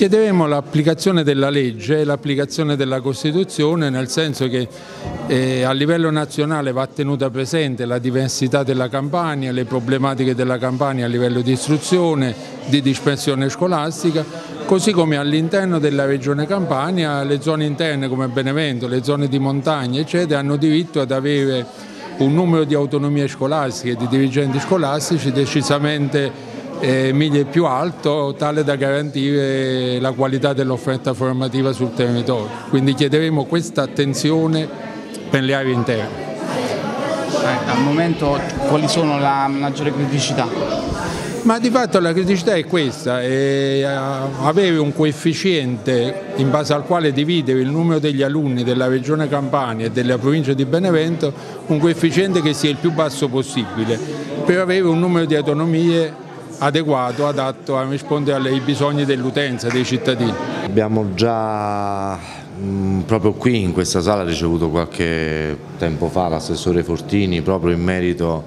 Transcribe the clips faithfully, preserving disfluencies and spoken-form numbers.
Chiederemo l'applicazione della legge e l'applicazione della Costituzione, nel senso che eh, a livello nazionale va tenuta presente la diversità della Campania, le problematiche della Campania a livello di istruzione, di dispersione scolastica, così come all'interno della Regione Campania le zone interne come Benevento, le zone di montagna eccetera hanno diritto ad avere un numero di autonomie scolastiche, di dirigenti scolastici decisamente eh, mille più alto, tale da garantire la qualità dell'offerta formativa sul territorio. Quindi chiederemo questa attenzione per le aree interne. Eh, al momento quali sono la maggiore criticità? Ma di fatto la criticità è questa, è avere un coefficiente in base al quale dividere il numero degli alunni della Regione Campania e della provincia di Benevento, un coefficiente che sia il più basso possibile, per avere un numero di autonomie adeguato, adatto a rispondere ai bisogni dell'utenza, dei cittadini. Abbiamo già mh, proprio qui in questa sala ricevuto qualche tempo fa l'assessore Fortini proprio in merito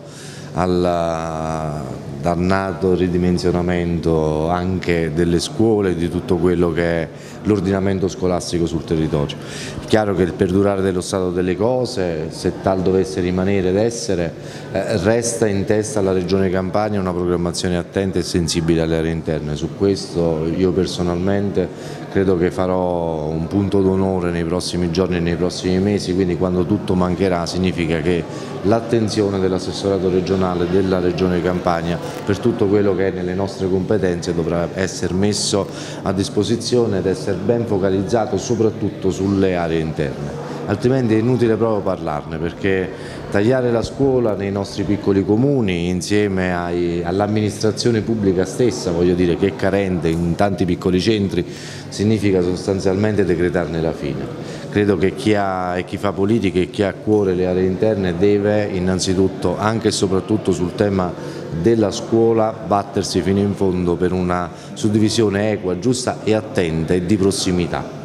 al dannato ridimensionamento anche delle scuole e di tutto quello che è l'ordinamento scolastico sul territorio. È chiaro che il perdurare dello stato delle cose, se tal dovesse rimanere ed essere, eh, resta in testa alla Regione Campania una programmazione attenta e sensibile alle aree interne. Su questo io personalmente credo che farò un punto d'onore nei prossimi giorni e nei prossimi mesi, quindi quando tutto mancherà significa che l'attenzione dell'assessorato regionale della Regione Campania per tutto quello che è nelle nostre competenze dovrà essere messo a disposizione ed essere ben focalizzato soprattutto sulle aree interne. Altrimenti è inutile proprio parlarne, perché tagliare la scuola nei nostri piccoli comuni insieme all'amministrazione pubblica stessa, voglio dire, che è carente in tanti piccoli centri, significa sostanzialmente decretarne la fine. Credo che chi ha e chi fa politica e chi ha a cuore le aree interne deve innanzitutto, anche e soprattutto sul tema della scuola, battersi fino in fondo per una suddivisione equa, giusta e attenta e di prossimità.